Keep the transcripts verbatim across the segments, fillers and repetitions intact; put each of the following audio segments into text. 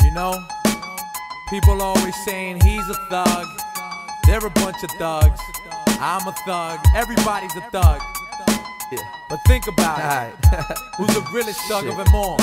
You know, people always saying he's a thug. They're a bunch of thugs. I'm a thug. Everybody's a thug. Yeah. But think about it. Who's the realest thug of them all?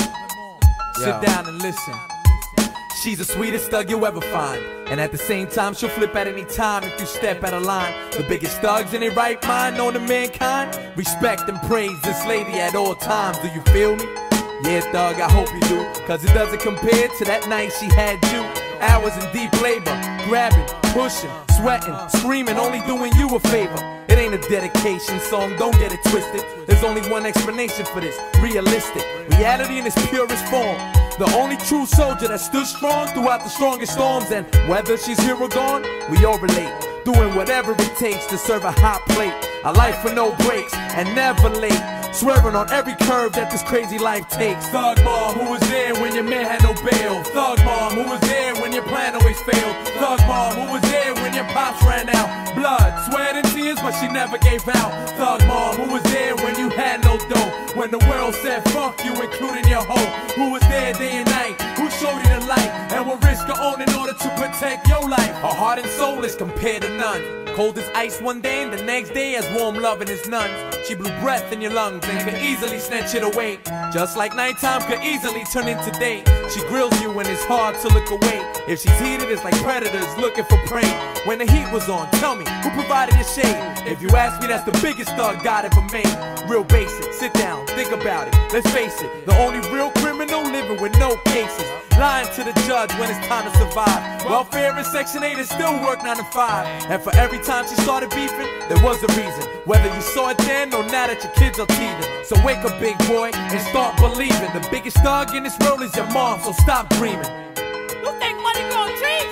Sit Yo. down and listen. She's the sweetest thug you'll ever find, and at the same time she'll flip at any time if you step out of line. The biggest thugs in their right mind known to mankind. Respect and praise this lady at all times. Do you feel me? Yeah, thug, I hope you do, cause it doesn't compare to that night she had you. Hours in deep labor, grabbing, pushing, sweating, screaming, only doing you a favor. It ain't a dedication song, don't get it twisted. There's only one explanation for this: realistic reality in its purest form. The only true soldier that stood strong throughout the strongest storms. And whether she's here or gone, we all relate, doing whatever it takes to serve a hot plate. A life with no breaks and never late, swerving on every curve that this crazy life takes. Thug mom, who was there when your man had no bail. Thug mom, who was there when your plan always failed. Thug mom, who was there when your pops ran out. Blood, sweat and tears, but she never gave out. Thug mom, who was there when you had no dough, when the world said fuck you, including your hoe. Who was there day and night, who showed you the light, and will risk her own in order to protect your life. Her heart and soul is compared to none. Cold as ice one day and the next day as warm loving as nuns. She blew breath in your lungs and could easily snatch it away, just like nighttime could easily turn into day. She grills you when it's hard to look away. If she's heated, it's like predators looking for prey. When the heat was on, tell me, who provided the shade? If you ask me, that's the biggest thug God ever made. Real basic, sit down, think about it. Let's face it, the only real criminal living with no cases. Lying to the judge when it's time to survive. Welfare and Section eight is still work nine to five. And for every time she started beefing, there was a reason. Whether you saw it then or now that your kids are teething. So wake up, big boy, and start believing. The biggest thug in this world is your mom, so stop dreaming. You think money grows trees?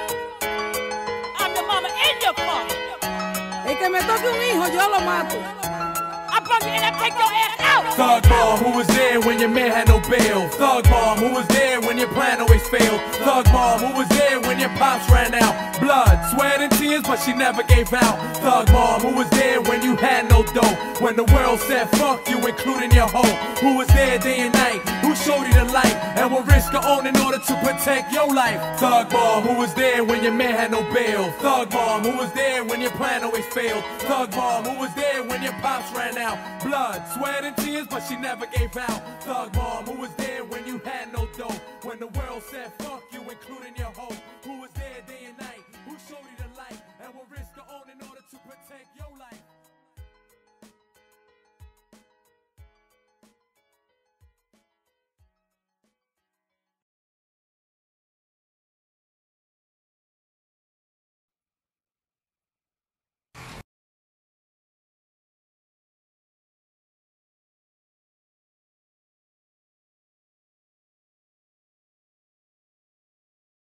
I'm the mama and your father. El que me toque un hijo, yo lo mato. I brought you in and take your ass out. Thug mom, who was there when your man had no bail. Thug mom, who was there when your plan always failed. Thug mom, who was there when your pops ran out. Blood, sweat and tears, but she never gave out. Thug mom, who was there when you had no dough, when the world said fuck you, including your hoe. Who was there day and night, who showed you the light, and will risk her own in order to protect your life. Thug mom, who was there when your man had no bail. Thug mom, who was there when your plan always failed. Thug mom, who was there when your pops ran out. Blood, sweat and tears, but she never gave out. Thug mom, who was there when you had no dough, when the world said fuck you, including your hoe. Who was there day and night, who showed you the light, and will risk her own in order to protect your life.